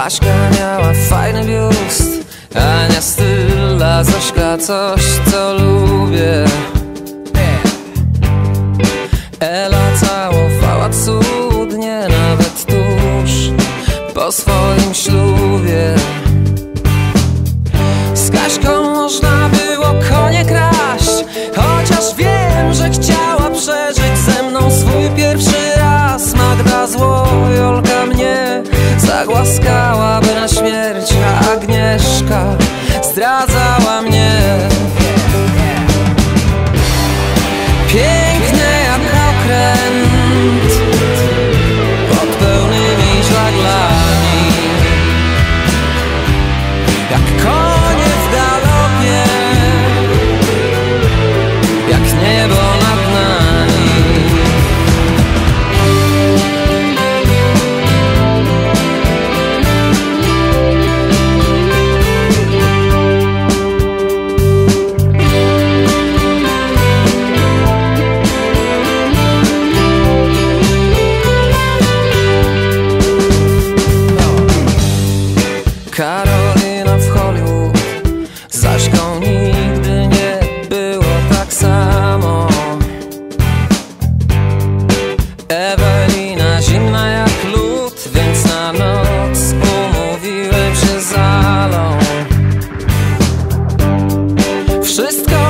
Aśka miała fajny biust, Ania styl, a Zośka coś, co lubię. Ela całowała cudnie, nawet tuż po swoim ślubie. Z Kaśką można było konie kraść, chociaż wiem, że chciała przeżyć ze mną swój pierwszy raz. Magda zło, Jolka mnie zagłaskałaby na śmierć, a Agnieszka zdradzała mnie. Piękne jak okręt pod pełnymi żaglami, jak konie w galopie, jak niebo nad nami. Karolina w Hollywood, z Aśką nigdy nie było tak samo. Ewelina zimna jak lód, więc na noc umówiłem się z Alą. Wszystko